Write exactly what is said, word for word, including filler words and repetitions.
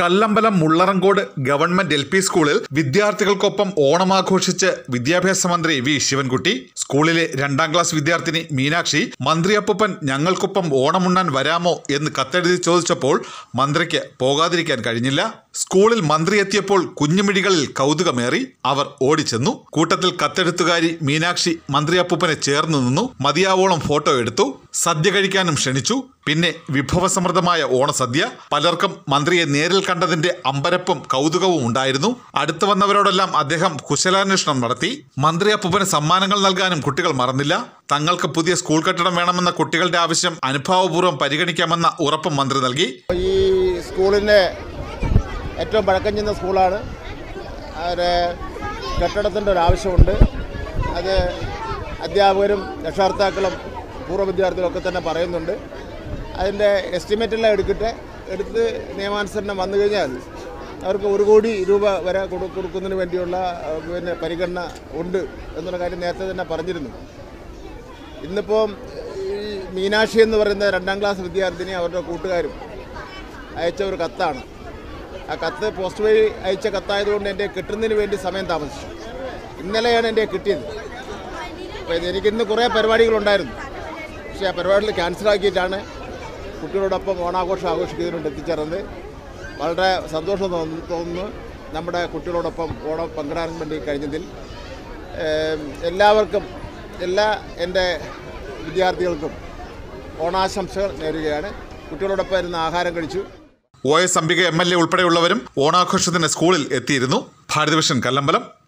Kallambalam Mullarankode government L P സ്കൂളിൽ വിദ്യാർത്ഥികൾക്കൊപ്പം ഓണമാഘോഷിച്ച് വിദ്യാഭ്യാസ മന്ത്രി വി ശിവൻകുട്ടി. സ്കൂളിലെ രണ്ടാം ക്ലാസ് വിദ്യാർത്ഥിനി മീനാക്ഷി മന്ത്രി അപ്പൂപ്പൻ ഞങ്ങൾക്കൊപ്പം ഓണമുണ്ണാൻ വരാമോ എന്ന് കത്തെഴുതി ചോദിച്ചപ്പോൾ മന്ത്രിക്ക് പോകാതിരിക്കാൻ കഴിഞ്ഞില്ല. സ്കൂളിൽ മന്ത്രി എത്തിയപ്പോൾ കുഞ്ഞുമിഴികളിൽ കൗതുകമേറി. അവർ ഓടിച്ചെന്നു. കൂട്ടത്തിൽ കത്തെഴുത്തുകാരി മീനാക്ഷി മന്ത്രി അപ്പൂപ്പനെ ചേർന്ന് നിന്നു. മതിയാവോളം ഫോട്ടോ എടുത്തു. സദ്യ കഴിക്കാനും ക്ഷണിച്ചു. പിന്നെ വിഭവസമൃദ്ധമായ ഓണസദ്യ. പലർക്കും മന്ത്രിയെ നേരിൽ കണ്ടതിന്റെ അമ്പരപ്പും കൗതുകവും ഉണ്ടായിരുന്നു. അടുത്തു വന്നവരോടെല്ലാം അദ്ദേഹം കുശലാന്വേഷണം നടത്തി. മന്ത്രി അപ്പൂപ്പന് സമ്മാനങ്ങൾ നൽകാനും കുട്ടികൾ മറന്നില്ല. തങ്ങൾക്ക് പുതിയ സ്കൂൾ കെട്ടിടം വേണമെന്ന കുട്ടികളുടെ ആവശ്യം അനുഭാവപൂർവ്വം പരിഗണിക്കാമെന്ന ഉറപ്പും മന്ത്രി നൽകി. ഈ സ്കൂളിൻ്റെ ഏറ്റവും പഴക്കം ചെന്ന സ്കൂളാണ്. ഒരു കെട്ടിടത്തിൻ്റെ ഒരു ആവശ്യമുണ്ട്. അത് അധ്യാപകരും രക്ഷകർത്താക്കളും പൂർവ്വ വിദ്യാർത്ഥികളൊക്കെ തന്നെ പറയുന്നുണ്ട്. അതിൻ്റെ എസ്റ്റിമേറ്റെല്ലാം എടുക്കട്ടെ. എടുത്ത് നിയമാനുസരണം വന്നു കഴിഞ്ഞാൽ അവർക്ക് ഒരു കോടി രൂപ വരെ കൊടു കൊടുക്കുന്നതിന് വേണ്ടിയുള്ള പിന്നെ പരിഗണന ഉണ്ട് എന്നുള്ള കാര്യം നേരത്തെ തന്നെ പറഞ്ഞിരുന്നു. ഇന്നിപ്പോൾ ഈ മീനാക്ഷി എന്ന് പറയുന്ന രണ്ടാം ക്ലാസ് വിദ്യാർത്ഥിനി അവരുടെ കൂട്ടുകാരും അയച്ച ഒരു കത്താണ്. ആ കത്ത് പോസ്റ്റ് വഴി അയച്ച കത്തായതുകൊണ്ട് എൻ്റെ കിട്ടുന്നതിന് വേണ്ടി സമയം താമസിച്ചു. ഇന്നലെയാണ് എൻ്റെ കിട്ടിയത്. അപ്പോൾ എനിക്കിന്ന് കുറേ പരിപാടികളുണ്ടായിരുന്നു. പക്ഷേ ആ പരിപാടികൾ ക്യാൻസലാക്കിയിട്ടാണ് കുട്ടികളോടൊപ്പം ഓണാഘോഷം ആഘോഷിക്കുന്നതിനുണ്ട് എത്തിച്ചേർന്നത്. വളരെ സന്തോഷം തോന്നുന്നു നമ്മുടെ കുട്ടികളോടൊപ്പം ഓണം പങ്കിടാൻ വേണ്ടി കഴിഞ്ഞതിൽ. എല്ലാവർക്കും എല്ലാ എൻ്റെ വിദ്യാർത്ഥികൾക്കും ഓണാശംസകൾ നേരുകയാണ്. കുട്ടികളോടൊപ്പം ഇരുന്ന് ആഹാരം കഴിച്ചു. O S Ambika M L A ഉൾപ്പെടെയുള്ളവരും ഓണാഘോഷത്തിന് സ്കൂളിൽ എത്തിയിരുന്നു. ഭാരതവിഷൻ കല്ലമ്പലം.